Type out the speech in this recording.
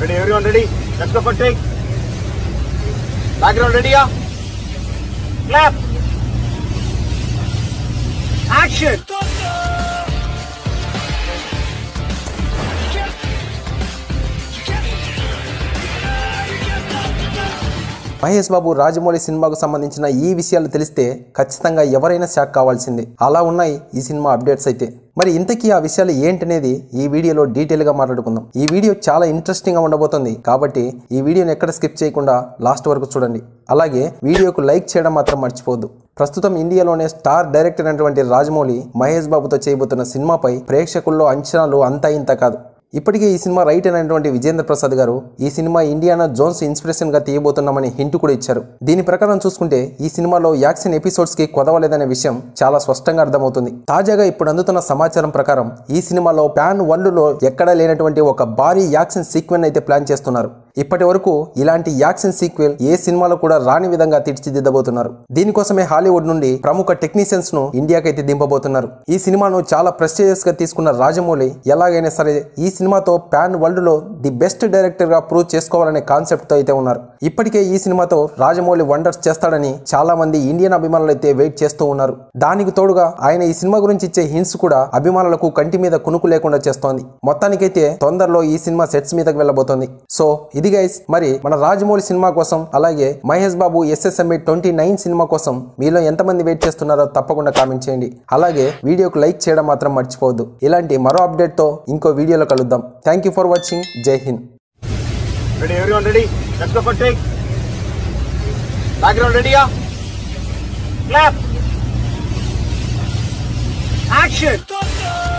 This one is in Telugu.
Ready, everyone ready? Let's go for take. Background ready, yeah? Clap. Action. Mahesh Babu Rajamouli సినిమాకు సంబంధించిన ఈ విషయాలు తెలిస్తే ఖచ్చితంగా ఎవరైనా షాక్ కావాల్సిందే. అలా ఉన్నాయి ఈ సినిమా అప్డేట్స్ అయితే. మరి ఇంతకీ ఆ విషయాలు ఏంటనేది ఈ వీడియోలో డీటెయిల్గా మాట్లాడుకుందాం. ఈ వీడియో చాలా ఇంట్రెస్టింగ్గా ఉండబోతుంది కాబట్టి ఈ వీడియోని ఎక్కడ స్కిప్ చేయకుండా లాస్ట్ వరకు చూడండి. అలాగే వీడియోకు లైక్ చేయడం మాత్రం మర్చిపోవద్దు. ప్రస్తుతం ఇండియాలోనే స్టార్ డైరెక్టర్ అయినటువంటి రాజమౌళి మహేష్ బాబుతో చేయబోతున్న సినిమాపై ప్రేక్షకుల్లో అంచనాలు అంతా ఇంత కాదు. ఇప్పటికే ఈ సినిమా రైటర్ అయినటువంటి విజేంద్ర ప్రసాద్ గారు ఈ సినిమా ఇండియానా జోన్స్ ఇన్స్పిరేషన్ గా తీయబోతున్నామని హింట్ కూడా ఇచ్చారు. దీని ప్రకారం చూసుకుంటే ఈ సినిమాలో యాక్షన్ ఎపిసోడ్స్ కి కొదవలేదనే విషయం చాలా స్పష్టంగా అర్థమవుతుంది. తాజాగా ఇప్పుడు అందుతున్న సమాచారం ప్రకారం ఈ సినిమాలో ప్యాన్ వరల్డ్ లో ఎక్కడా లేనటువంటి ఒక భారీ యాక్షన్ సీక్వెన్స్ అయితే ప్లాన్ చేస్తున్నారు. ఇప్పటి వరకు ఇలాంటి యాక్షన్ సీక్వెల్ ఏ సినిమాలో కూడా రాని విధంగా తీర్చిదిద్దబోతున్నారు. దీనికోసమే హాలీవుడ్ నుండి ప్రముఖ టెక్నీషియన్స్ ను ఇండియాకైతే దింపబోతున్నారు. ఈ సినిమాను చాలా ప్రెస్టీజియస్ గా తీసుకున్న రాజమౌళి ఎలాగైనా సరే ఈ సినిమాతో ప్యాన్ వరల్డ్ లో ది బెస్ట్ డైరెక్టర్ గా ప్రూవ్ చేసుకోవాలనే కాన్సెప్ట్ తో అయితే ఉన్నారు. ఇప్పటికే ఈ సినిమాతో రాజమౌళి వండర్స్ చేస్తాడని చాలా మంది ఇండియన్ అభిమానులు అయితే వెయిట్ చేస్తూ ఉన్నారు. దానికి తోడుగా ఆయన ఈ సినిమా గురించి ఇచ్చే హింట్స్ కూడా అభిమానులకు కంటి మీద కునుకు లేకుండా చేస్తోంది. మొత్తానికైతే తొందరలో ఈ సినిమా సెట్స్ మీదకి వెళ్ళబోతోంది. సో ఇది గైస్, మరి మన రాజమౌళి సినిమా కోసం అలాగే మహేష్ బాబు SSME 29 సినిమా కోసం మీలో ఎంతమంది వెయిట్ చేస్తున్నారో తప్పకుండా కామెంట్ చేయండి. అలాగే వీడియోకు లైక్ చేయడం మాత్రం మర్చిపోవద్దు. ఇలాంటి మరో అప్డేట్ తో ఇంకో వీడియోలో కలుద్దాం. Thank you for watching. జై హింద్. Ready, everyone ready? Let's go for take. Background ready, yeah? Clap. Action.